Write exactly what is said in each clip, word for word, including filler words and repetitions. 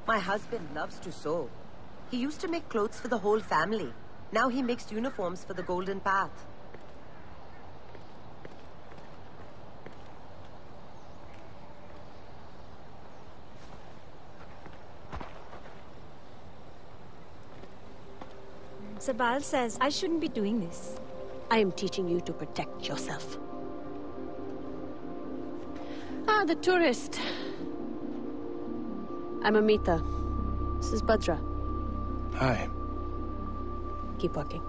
My husband loves to sew. He used to make clothes for the whole family. Now he makes uniforms for the Golden Path. Sabal says I shouldn't be doing this. I am teaching you to protect yourself. Ah, the tourist. I'm Amita. This is Bhadra. Hi. Keep walking.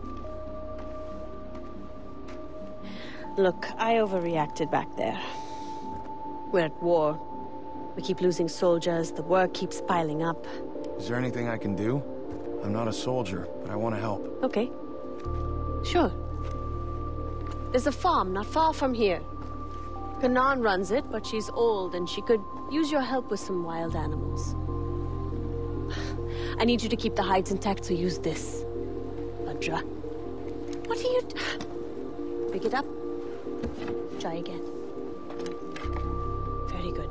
Look, I overreacted back there. We're at war. We keep losing soldiers, the work keeps piling up. Is there anything I can do? I'm not a soldier, but I want to help. Okay. Sure. There's a farm not far from here. Kanan runs it, but she's old and she could use your help with some wild animals. I need you to keep the hides intact, so use this. Bhadra. What are you... Pick it up. Try again. Very good.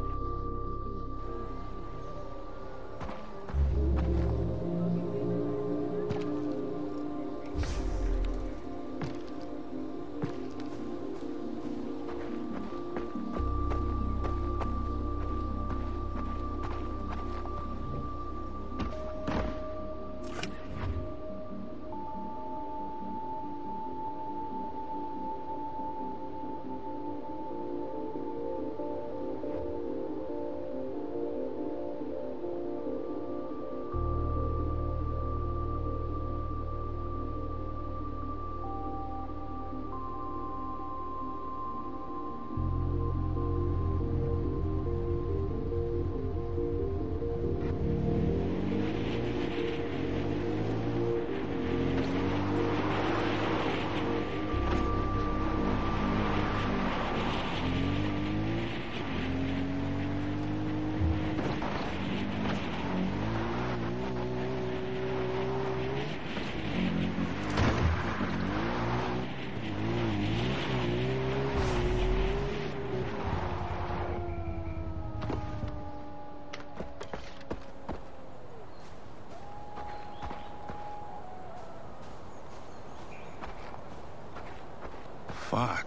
Fuck.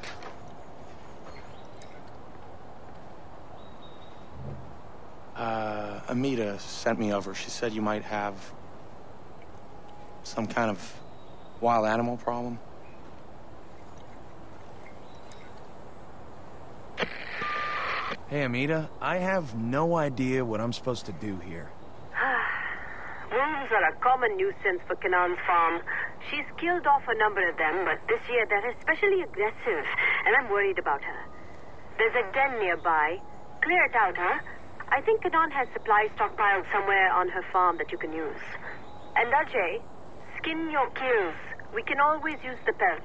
Uh, Amita sent me over. She said you might have some kind of wild animal problem. Hey, Amita, I have no idea what I'm supposed to do here. Wolves are a common nuisance for Kanan's farm. She's killed off a number of them, but this year they're especially aggressive, and I'm worried about her. There's a den nearby. Clear it out, huh? I think Kanan has supplies stockpiled somewhere on her farm that you can use. And Ajay, skin your kills. We can always use the pelts.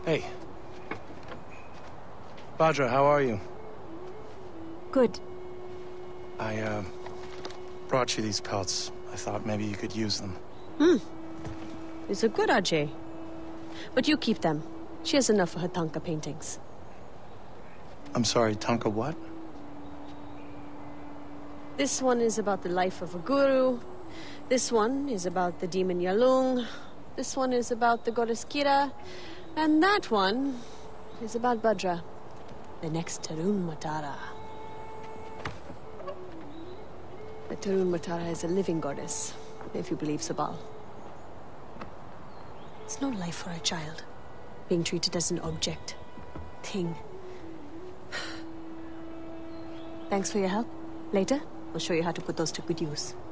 Hey. Bhadra, how are you? Good. I, uh, brought you these pelts. I thought maybe you could use them. Hmm. These are good, Ajay. But you keep them. She has enough for her Tanka paintings. I'm sorry, Tanka what? This one is about the life of a guru. This one is about the demon Yalung. This one is about the goddess Kira. And that one is about Bhadra, the next Tarun Matara. The Tarun Matara is a living goddess, if you believe Sabal. It's no life for a child, being treated as an object, thing. Thanks for your help. Later, we'll show you how to put those to good use.